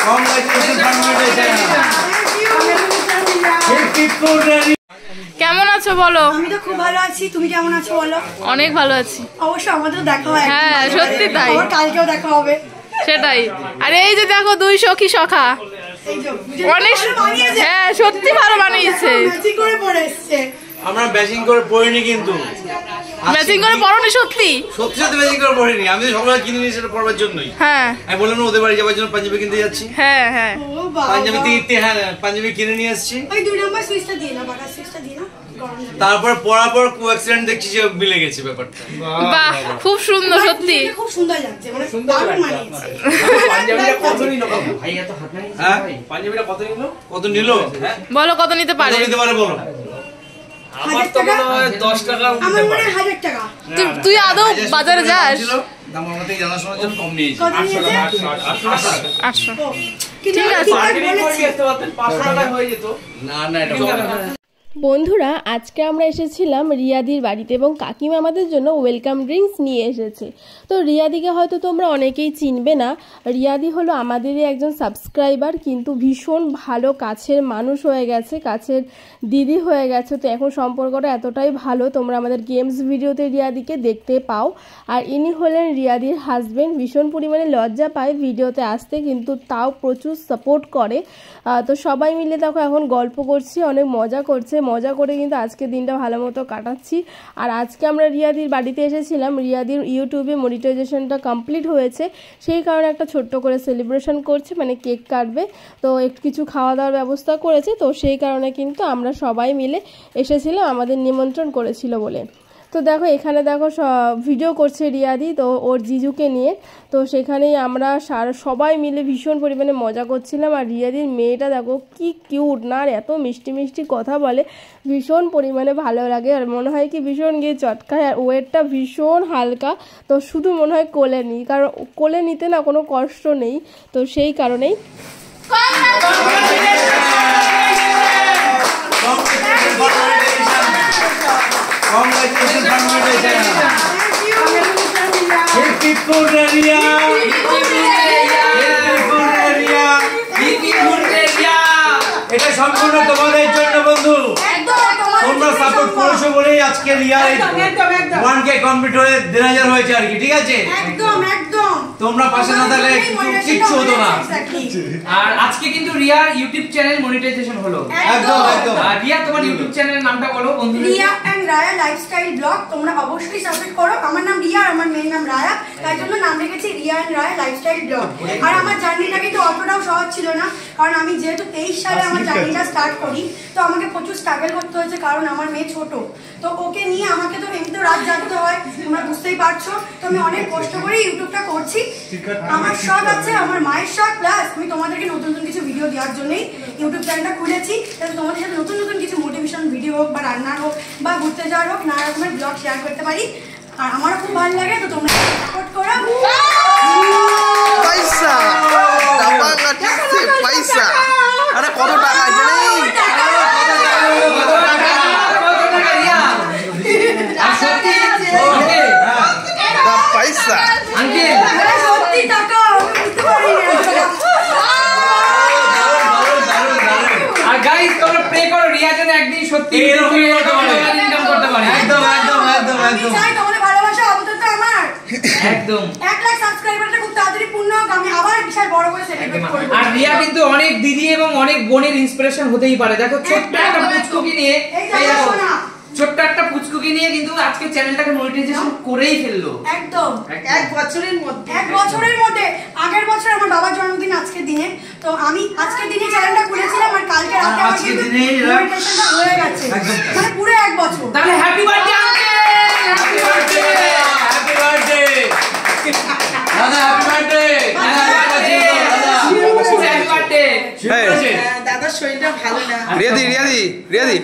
কেমন আছো বলো? আমি তো খুব ভালো আছি, তুমি কেমন আছো বলো? অনেক ভালো আছি। অবশ্যই আমাদের দেখা হয়। হ্যাঁ সত্যি তাই, আবার কালকেও দেখা হবে। সেটাই। আরে এই যে দেখো দুই সখী সখা, অনেক হ্যাঁ সত্যি ভালো বানিয়েছে। ম্যাচিং করে পরে এসেছে। আমরা ম্যাচিং করে পড়িনি, কিন্তু ম্যাচিং করে পরনি সত্যি সত্যি সত্যি ম্যাচিং করে পড়িনি। আমি তো সকালে কিনে নিয়েছি সেটা পড়বার জন্যই। হ্যাঁ আমি বললাম ওদের বাড়ি যাওয়ার জন্য পাঞ্জাবি কিনতে যাচ্ছি। হ্যাঁ হ্যাঁ পাঞ্জাবি হ্যাঁ পাঞ্জাবি কিনে নিয়ে আসছি। ওই 2 নাম্বার সুইচটা দিয়ে না, বাটার সুইচটা দিয়ে না। তারপর পড়ার পর কোঅ্যাক্সিডেন্ট দেখছি যে মিলে গেছে ব্যাপারটা। বাহ খুব সুন্দর সত্যি, খুব সুন্দর লাগছে, মানে দারুণ মানিয়েছে। পাঞ্জাবিটা কত নিল বাবু? ভাই এত হাত নাই। হ্যাঁ পাঞ্জাবিটা কত নিল? কত নিল? বলো কত নিতে পারে? কত নিতে পারে বলো? আমার তো মনে হয় 10 টাকা, আমার মনে হয় 1000 টাকা। তুই আদৌ বাজারে যাস? দাম আমাকে জানা শোনার জন্য কম নিয়েছি। 800 ঠিক আছে, না না এটা কম। বন্ধুরা আজকে আমরা এসেছিলাম রিয়াদির বাড়িতে এবং কাকিমা আমাদের জন্য ওয়েলকাম ড্রিঙ্কস নিয়ে এসেছে। তো রিয়াদিকে হয়তো তোমরা অনেকেই চিনবে না, রিয়াদি হলো আমাদেরই একজন সাবস্ক্রাইবার, কিন্তু ভীষণ ভালো কাছের মানুষ হয়ে গেছে, কাছের দিদি হয়ে গেছে। তো এখন সম্পর্কটা এতটাই ভালো, তোমরা আমাদের গেমস ভিডিওতে রিয়াদিকে দেখতে পাও। আর ইনি হলেন রিয়াদির হাজব্যান্ড, ভীষণ পরিমাণে লজ্জা পায় ভিডিওতে আসতে, কিন্তু তাও প্রচুর সাপোর্ট করে। তো সবাই মিলে দেখো এখন গল্প করছি, অনেক মজা করছে, মজা করে কিন্তু আজকে দিনটা ভালো মতো কাটাচ্ছি। আর আজকে আমরা রিয়াদির বাড়িতে এসেছিলাম, রিয়াদির ইউটিউবে মনিটাইজেশনটা কমপ্লিট হয়েছে, সেই কারণে একটা ছোট্ট করে সেলিব্রেশন করছে, মানে কেক কাটবে। তো একটু কিছু খাওয়া দাওয়ার ব্যবস্থা করেছে, তো সেই কারণে কিন্তু আমরা সবাই মিলে এসেছিলাম, আমাদের নিমন্ত্রণ করেছিল বলে। তো দেখো এখানে দেখো ভিডিও করছে রিয়াদি, তো ওর জিজুকে নিয়ে। তো সেখানেই আমরা সবাই মিলে ভীষণ পরিমাণে মজা করছিলাম। আর রিয়াদির মেয়েটা দেখো কি কিউট না, আর এত মিষ্টি মিষ্টি কথা বলে, ভীষণ পরিমাণে ভালো লাগে। আর মনে হয় কি ভীষণ গিয়ে চটকায়, আর ওয়েটটা ভীষণ হালকা, তো শুধু মনে হয় কোলে নিই, কারণ কোলে নিতে না কোনো কষ্ট নেই, তো সেই কারণেই এটা সম্পূর্ণ তোমাদের জন্য বন্ধু, তোমরা সাপোর্ট করেছো বলেই আজকে রিয়ার 1K কমপ্লিট হয়ে 1000 হয়েছে আর কি। ঠিক আছে, একদম একদম তোমরা পাশে না থাকলে কিচ্ছু হতো না। আর আজকে কিন্তু রিয়ার ইউটিউব চ্যানেল মনিটাইজেশন হলো। একদম একদম। আর রিয়া তোমার ইউটিউব চ্যানেলের নামটা বলো বন্ধু। Riya and Raya lifestyle vlog, তোমরা অবশ্যই সাবস্ক্রাইব করো। আমার নাম রিয়া আর আমার মেয়ের নাম রায়া, তাই জন্য নাম রেখেছি Riya and Raya lifestyle vlog. আর আমার জার্নিটা কিন্তু অতটাও সহজ ছিল না, কারণ আমি যেহেতু 23 সালে আমার জার্নিটা স্টার্ট করি, তো আমাকে প্রচুর স্ট্রাগল করতে হয়েছে, কারণ আমার মেয়ে ছোট, তো ওকে নিয়ে আমাকে তো এমনিতেও রাত জাগতে হয়, তোমরা বুঝতেই পারছো। তো আমি অনেক কষ্ট করে ইউটিউবটা করছি, আমার শখ আছে, আমার মায়ের শখ, প্লাস আমি তোমাদেরকে নতুন নতুন কিছু ভিডিও দেওয়ার জন্যই ইউটিউব চ্যানেলটা খুলেছি, যাতে তোমাদের সাথে নতুন নতুন কিছু মোটিভেশন ভিডিও হোক, বা রান্নার হোক, বা ঘুরতে যাওয়ার হোক, নানা রকমের ব্লগ শেয়ার করতে পারি। আর আমারও খুব ভালো লাগে, তো তোমরা সাপোর্ট করো। পয়সা পয়সা, আরে কত টাকা পয়সা সত্যি টাকা আর গাইস তোমরা প্রে করো রিয়া যেন একদিন সত্যি এরকম ইনকাম করতে পারে। একদম একদম একদম একদম। চাই তোমাদের ভালোবাসা আপাতত আমার একদম 1 লাখ সাবস্ক্রাইবারটা খুব তাড়াতাড়ি পূর্ণ হোক, আমি আবার বিশাল বড় করে সেলিব্রেট করব। আর রিয়া কিন্তু অনেক দিদি এবং অনেক বোনের ইন্সপিরেশন হতেই পারে। দেখো ছোট্ট একটা পুচকুকি নিয়ে, এই দেখো ছোট্ট একটা পুচকুকি নিয়ে কিন্তু আজকে চ্যানেলটাকে মনিটাইজেশন করেই ফেললো। একদম 1 বছরের মধ্যে, 1 বছরের মধ্যে। আগের বছর আমার বাবার জন্মদিন আজকের দিনে, তো আমি আজকের দিনে চ্যানেলটা খুলেছিলাম, আর কালকে রাতে আমার মনিটাইজেশনটা হয়ে গেছে, মানে পুরো 1 বছর। তাহলে happy birthday uncle, happy birthday, happy birthday দাদা, হ্যাপি বার্থডে হ্যাপি বার্থডে। দাদার শরীরটা ভালো না। রিয়াদি রিয়াদি রিয়াদি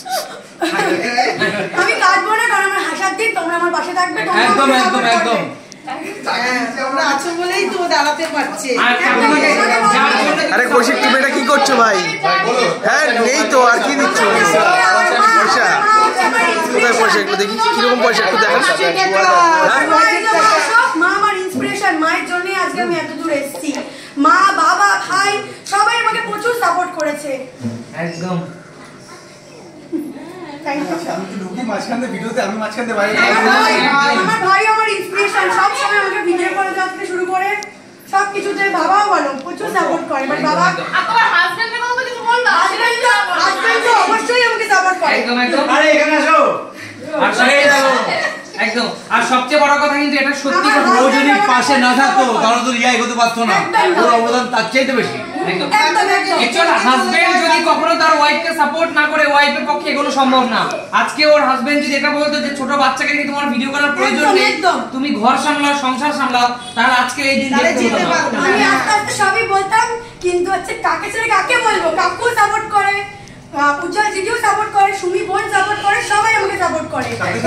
আমি কাটবো না, কারণ আমার হাসার দিন, তোমরা আমার পাশে থাকবে। একদম একদম একদম। তোমরা আছো বলেই তো দাঁড়াতে পারছে। আরে কৌশিক তুমি এটা কি করছো ভাই? হ্যাঁ নেই তো, আর কি দিচ্ছ পয়সা? কোথায় পয়সা? একটু দেখি কিরকম পয়সা, একটু দেখো। মা আমার ইন্সপিরেশন, মায়ের জন্যই আজ আজকে আমি এত দূর এসেছি। মা বাবা ভাই সবাই আমাকে প্রচুর সাপোর্ট করেছে। একদম আমার ভাই আমার ইন্সপিরেশন, সব সময় আমাকে ভিডিও করে দেওয়া থেকে শুরু করে সবকিছুতে। বাবাও বলো প্রচুর সাপোর্ট করে, বাট বাবা হাজবেন্ড তো অবশ্যই আমাকে সাপোর্ট করে। একদম একদম আরে এখানে আসো। একদম। আর সবচেয়ে বড় কথা কিন্তু এটা সত্যি কথা, ও যদি পাশে না থাকতো তাহলে তো রিয়া এগোতে পারতো না। ওর অবদান তার চাইতে বেশি। একদম একদম একদম। একচুয়ালি হাজবেন্ড যদি কখনো তার ওয়াইফকে সাপোর্ট না করে, ওয়াইফের পক্ষে এগোনো সম্ভব না। আজকে ওর হাজবেন্ড যদি এটা বলতো যে ছোট বাচ্চাকে নিয়ে তোমার ভিডিও করার প্রয়োজন নেই, তুমি ঘর সামলাও, সংসার সামলাও, তাহলে আজকে এই দিন দেখতে হতো না। আমি আস্তে আস্তে সবই বলতাম, কিন্তু হচ্ছে কাকে ছেড়ে কাকে বলবো। কাকু সাপোর্ট করে, উজ্জ্বল জিজিও সাপোর্ট করে, সুমি বোন সাপোর্ট করে, সবাই আমাকে সাপোর্ট করে।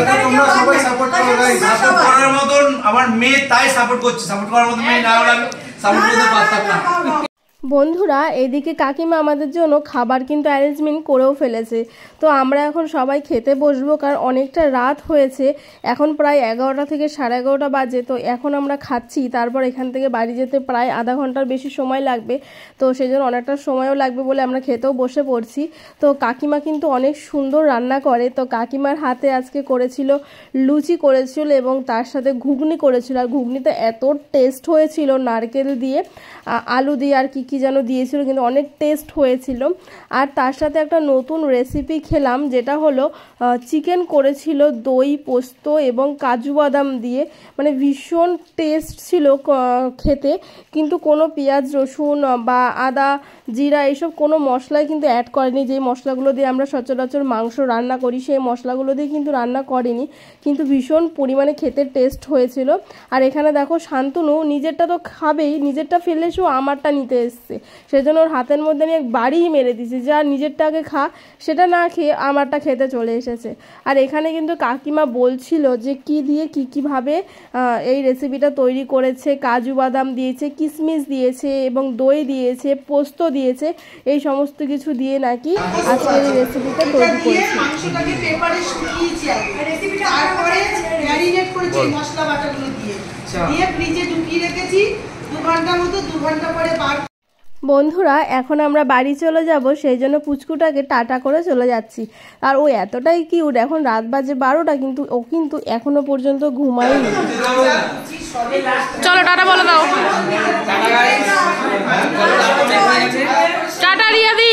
সবাই সাপোর্ট করো গাইস। সাপোর্ট করার মতন আমার মেয়ে তাই সাপোর্ট করছে। সাপোর্ট করার মতন মেয়ে না হলে আমি সাপোর্ট করতে পারতাম না। বন্ধুরা এদিকে কাকিমা আমাদের জন্য খাবার কিন্তু অ্যারেঞ্জমেন্ট করেও ফেলেছে। তো আমরা এখন সবাই খেতে বসবো, কারণ অনেকটা রাত হয়েছে, এখন প্রায় 11টা থেকে 11:30 বাজে। তো এখন আমরা খাচ্ছি, তারপর এখান থেকে বাড়ি যেতে প্রায় আধা ঘন্টার বেশি সময় লাগবে। তো সেই জন্য অনেকটা সময়ও লাগবে বলে আমরা খেতেও বসে পড়ছি। তো কাকিমা কিন্তু অনেক সুন্দর রান্না করে। তো কাকিমার হাতে আজকে করেছিল লুচি করেছিল এবং তার সাথে ঘুগনি করেছিল। আর ঘুগনিতে এত টেস্ট হয়েছিল, নারকেল দিয়ে আলু দিয়ে আর কি যেন দিয়েছিল, কিন্তু অনেক টেস্ট হয়েছিল। আর তার সাথে একটা নতুন রেসিপি খেলাম, যেটা হলো চিকেন করেছিল দই পোস্ত এবং কাজু বাদাম দিয়ে, মানে ভীষণ টেস্ট ছিল খেতে। কিন্তু কোনো পেঁয়াজ রসুন বা আদা জিরা এইসব কোনো মশলাই কিন্তু অ্যাড করেনি। যেই মশলাগুলো দিয়ে আমরা সচরাচর মাংস রান্না করি সেই মশলাগুলো দিয়ে কিন্তু রান্না করেনি, কিন্তু ভীষণ পরিমাণে খেতে টেস্ট হয়েছিল। আর এখানে দেখো শান্তনু নিজেরটা তো খাবেই, নিজেরটা ফেলে সে আমারটা নিতে এসছে, সেজন্য ওর হাতের মধ্যে আমি এক বাড়ি মেরে দিয়েছি, যা নিজেরটাকে খা, সেটা না খেয়ে আমারটা খেতে চলে এসেছে। আর এখানে কিন্তু কাকিমা বলছিল যে কি দিয়ে কীভাবে এই রেসিপিটা তৈরি করেছে। কাজু বাদাম দিয়েছে, কিশমিশ দিয়েছে এবং দই দিয়েছে, পোস্ত দিয়েছে, এই সমস্ত কিছু দিয়ে নাকি আজকের এই রেসিপিটা তৈরি করেছে। মাংসটাকে পেপারে শুকিয়েছি আগে, রেসিপিটা তারপরে ম্যারিনেট করেছি মশলা বাটাগুলো দিয়ে ফ্রিজে ঢুকিয়ে রেখেছি 2 ঘন্টা মতো। 2 ঘন্টা পরে বার। বন্ধুরা এখন আমরা বাড়ি চলে যাব, সেই জন্য পুচকুটাকে টাটা করে চলে যাচ্ছি। আর ও এতটাই কিউট, এখন রাত বাজে 12টা, কিন্তু ও কিন্তু এখনো পর্যন্ত ঘুমায়নি। চলো টাটা বলে দাও। টাটা রিয়াদি,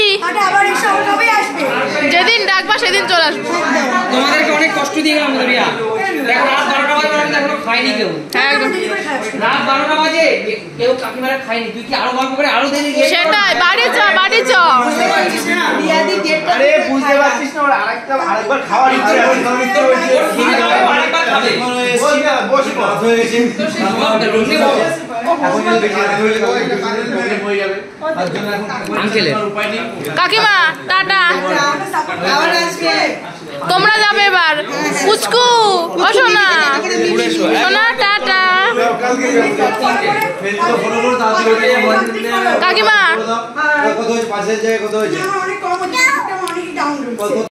যেদিন ডাকবা সেদিন চলে আসবো। তোমাদেরকে অনেক কষ্ট দিয়ে গেলাম রিয়া। দেখো রাত 12টা বাজে আমি এখনো খাইনি কেউ। রাত 12টা বাজে কেউ কাকিমারা খাইনি। তুই কি আরো গল্প করে আরো দেরি? সেটাই, বাড়ি চ বাড়ি চ। আরে বুঝতে পারছিস না, ওর আরেকবার খাওয়ার ইচ্ছে আছে। ওর খিদে হবে, আরেকবার খাবে। বসে রাত হয়ে গেছে। তো সে জবাবটা রুটি বল। এখন যদি বেশি রাত হয়ে যাবে হয়ে যাবে, তার জন্য এখন আঙ্কেলের উপায় নেই। কাকিমা টাটা, তোমরা যাবে এবার। পুচকু ও সোনা, সোনা টাটা। কাকিমা কত হয়েছে? 5,000 জায়গায় কত হয়েছে? অনেক কম, অনেক ডাউন।